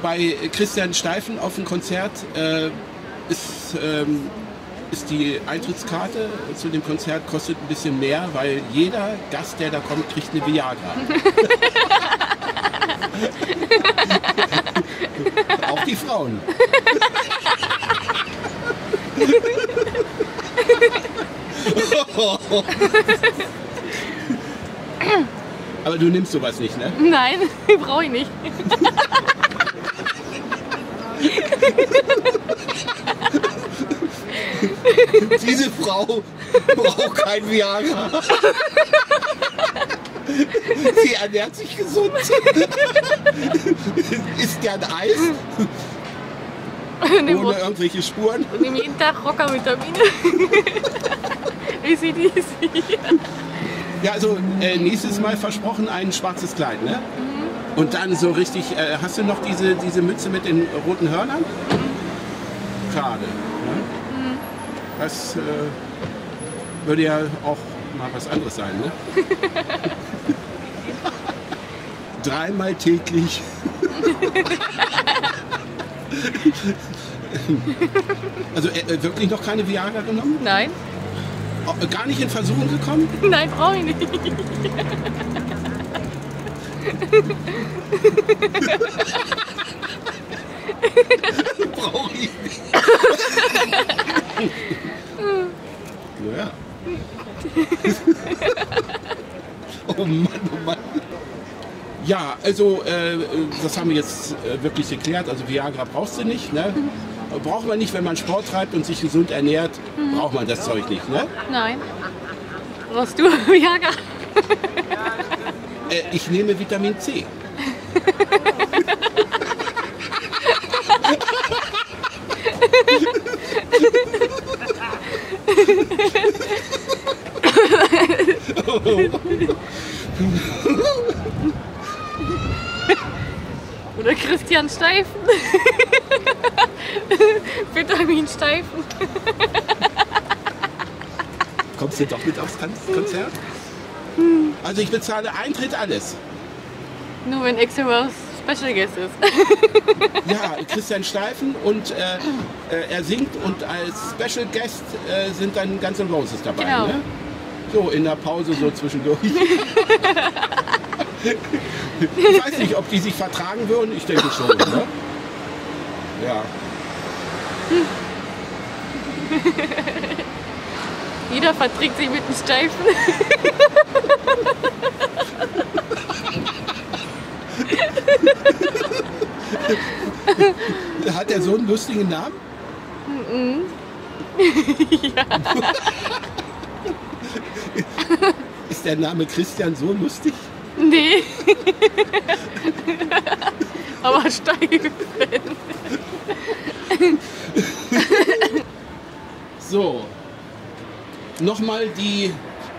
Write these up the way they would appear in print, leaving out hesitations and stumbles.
bei Christian Steifen auf dem Konzert ist die Eintrittskarte zu dem Konzert kostet ein bisschen mehr, weil jeder Gast, der da kommt, kriegt eine Viagra. Auch die Frauen. Aber du nimmst sowas nicht, ne? Nein, brauche ich nicht. Diese Frau braucht kein Viagra. Sie ernährt sich gesund. Isst gern Eis. Ohne irgendwelche Spuren. Und nehme jeden Tag Rockervitamine. Wie sie die sieht. Ja, also nächstes Mal versprochen ein schwarzes Kleid, ne? Mhm. Und dann so richtig, hast du noch diese Mütze mit den roten Hörnern? Mhm. Schade. Ne? Mhm. Das würde ja auch mal was anderes sein, ne? Dreimal täglich. Also wirklich noch keine Viagra genommen? Nein. Gar nicht in Versuchung gekommen? Nein, brauche ich nicht. Brauche ich nicht. Naja. Oh Mann, oh Mann. Ja, also das haben wir jetzt wirklich geklärt. Also Viagra brauchst du nicht, ne? Braucht man nicht, wenn man Sport treibt und sich gesund ernährt, braucht man das Zeug nicht, ne? Nein. Brauchst du Viagra? Ich nehme Vitamin C. Oder Christian Steifen. Vitamin Steifen. Kommst du doch mit aufs Konzert? Also ich bezahle Eintritt, alles. Nur wenn extra Special Guest ist. Ja, Christian Steifen und er singt und als Special Guest sind dann Guns N' Roses dabei. Genau. Ne? So in der Pause so zwischendurch. Ich weiß nicht, ob die sich vertragen würden. Ich denke schon. Ne? Ja. Jeder verträgt sich mit dem Steifen. Hat er so einen lustigen Namen? Ja. Ist der Name Christian so lustig? Nee. Aber Steifen. So. Nochmal die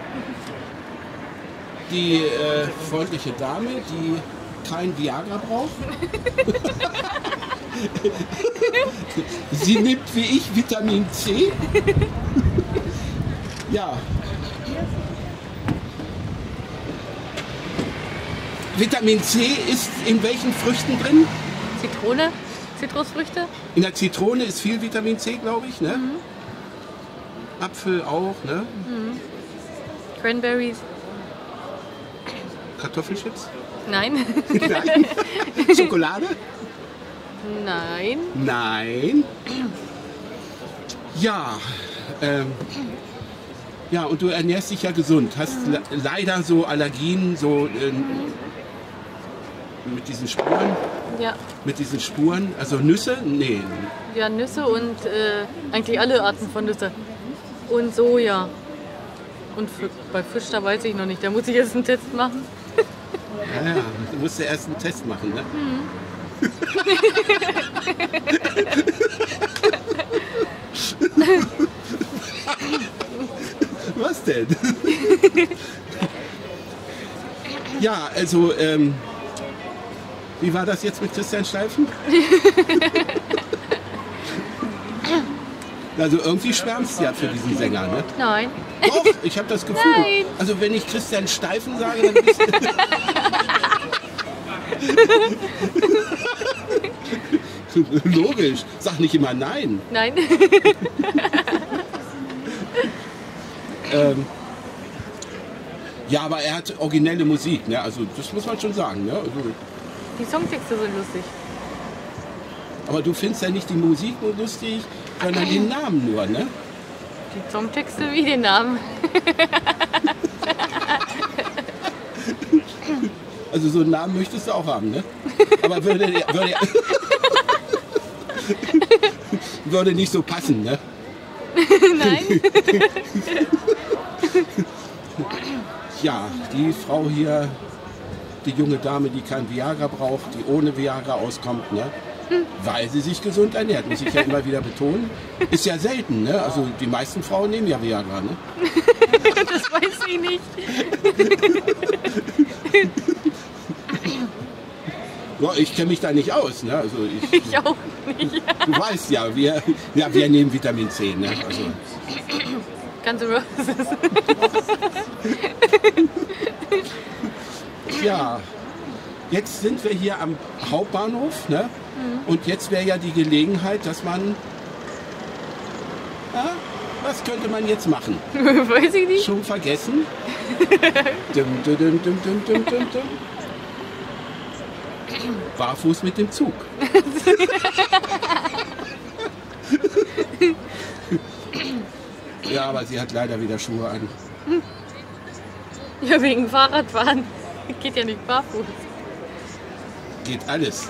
freundliche Dame, die kein Viagra braucht. Sie nimmt wie ich Vitamin C. Ja. Vitamin C ist in welchen Früchten drin? Zitrone, Zitrusfrüchte. In der Zitrone ist viel Vitamin C, glaube ich. Ne? Mhm. Apfel auch. Ne? Mhm. Cranberries. Kartoffelchips? Nein. Nein. Schokolade? Nein. Nein. Ja. Ja, und du ernährst dich ja gesund. Hast leider so Allergien, so mit diesen Spuren. Ja. Mit diesen Spuren. Also Nüsse? Nee. Ja, Nüsse und eigentlich alle Arten von Nüsse. Und Soja. Und bei Fisch, da weiß ich noch nicht. Da muss ich jetzt einen Test machen. Ja, du musst ja erst einen Test machen, ne? Was denn? Ja, also, wie war das jetzt mit Christian Steifen? Also irgendwie schwärmst du ja für diesen Sänger, ne? Nein. Doch, ich habe das Gefühl. Nein. Also wenn ich Christian Steifen sage, dann bist du... Logisch. Sag nicht immer nein. Nein. Ja, aber er hat originelle Musik, ne? Also das muss man schon sagen. Ne? Also, Die Songtexte sind lustig. aber du findest ja nicht die Musik nur lustig, sondern den Namen nur, ne? Die Songtexte wie den Namen. Also so einen Namen möchtest du auch haben, ne? Aber würde nicht so passen, ne? Nein. Ja, die Frau hier, die junge Dame, die kein Viagra braucht, die ohne Viagra auskommt, ne? Weil sie sich gesund ernährt, muss ich ja immer wieder betonen. Ist ja selten, ne? Also die meisten Frauen nehmen ja Viagra, ne? Das weiß ich nicht. Ja, ich kenne mich da nicht aus, ne? Also Ich auch nicht. du weißt ja, wir nehmen Vitamin C, ne? Also, Ganze Roses. ja, jetzt sind wir hier am Hauptbahnhof, ne? Und jetzt wäre ja die Gelegenheit, dass man, ja, was könnte man jetzt machen? Weiß ich nicht. Schon vergessen? Dum, dum, dum, dum, dum, dum, dum, dum. Barfuß mit dem Zug. Ja, aber sie hat leider wieder Schuhe an. Ja, wegen Fahrradfahren. Geht ja nicht barfuß. Geht alles.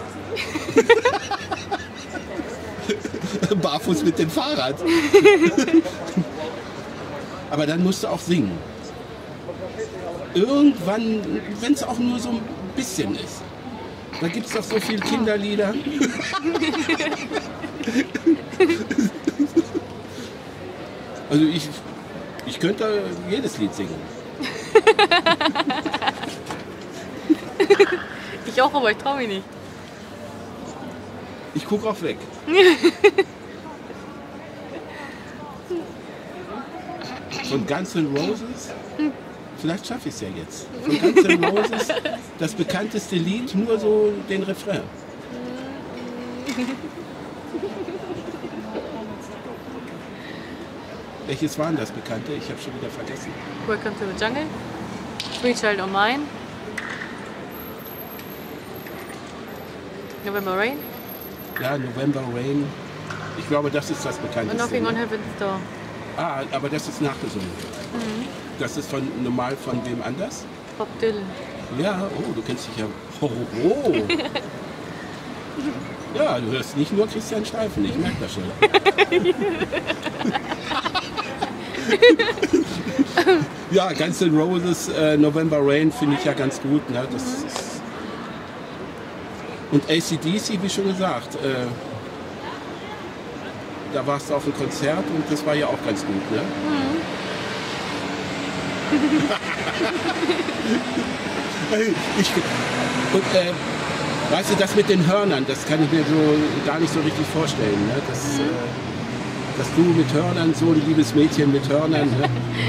Barfuß mit dem Fahrrad. Aber dann musst du auch singen. Irgendwann, wenn es auch nur so ein bisschen ist. Da gibt es doch so viele Kinderlieder. Also ich könnte jedes Lied singen. Ich auch, aber ich traue mich nicht. Ich gucke auch weg. Von Guns N' Roses, vielleicht schaffe ich es ja jetzt. Von Guns N' Roses, das bekannteste Lied, nur so den Refrain. Welches waren das Bekannte? Ich habe schon wieder vergessen. Welcome to the Jungle. Sweet Child O' Mine. November Rain. Ja, November Rain. Ich glaube, das ist das Und bekannteste. Knocking on Heaven's Door. Ah, aber das ist nachgesungen. Das ist normal von wem anders? Bob Dylan. Ja, oh, du kennst dich ja. Oh, oh. Ja, du hörst nicht nur Christian Steifen, ich merke das schon. Ja, Guns N' Roses, November Rain finde ich ja ganz gut. Ne? Das ist und AC/DC, wie schon gesagt, da warst du auf einem Konzert und das war ja auch ganz gut. Ne? Weißt du, das mit den Hörnern, das kann ich mir so gar nicht so richtig vorstellen. Ne? Dass du mit Hörnern, so ein liebes Mädchen mit Hörnern. Ne?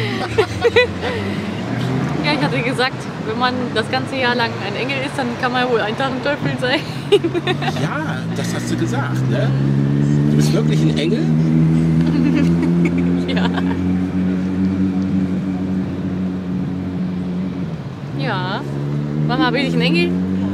Ja, ich hatte gesagt, wenn man das ganze Jahr lang ein Engel ist, dann kann man wohl einen Tag ein Teufel sein. Ja, das hast du gesagt. Ne? Du bist wirklich ein Engel? Ja. Ja. Mama, bin ich ein Engel?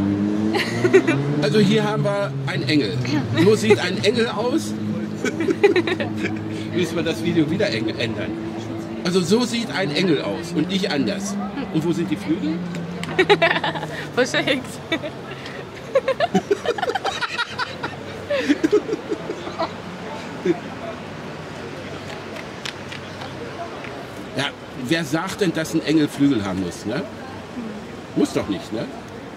Also hier haben wir einen Engel. So sieht ein Engel aus. Müssen wir das Video wieder ändern. Also so sieht ein Engel aus und nicht anders. Und wo sind die Flügel? Verschenkt. Ja, wer sagt denn, dass ein Engel Flügel haben muss? Ne? Muss doch nicht, ne?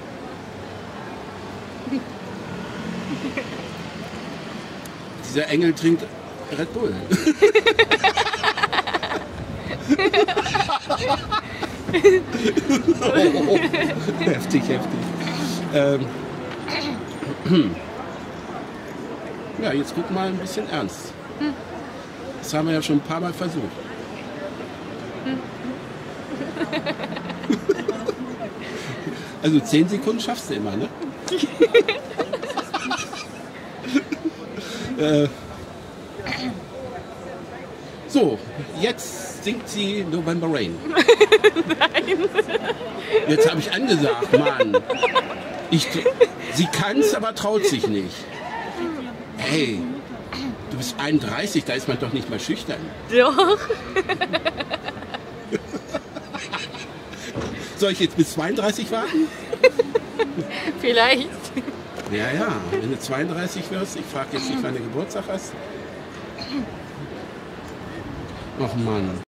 Dieser Engel trinkt Red Bull. Oh, heftig, heftig. Ja, jetzt guck mal ein bisschen ernst. Das haben wir ja schon ein paar Mal versucht. Also 10 Sekunden schaffst du immer, ne? So, jetzt singt sie November Rain. Nein. Jetzt habe ich angesagt, Mann. Sie kann es, aber traut sich nicht. Hey, du bist 31, da ist man doch nicht mal schüchtern. Doch. Soll ich jetzt bis 32 warten? Vielleicht. Ja, ja, wenn du 32 wirst, ich frage jetzt nicht, wann du Geburtstag hast. Ach Mann.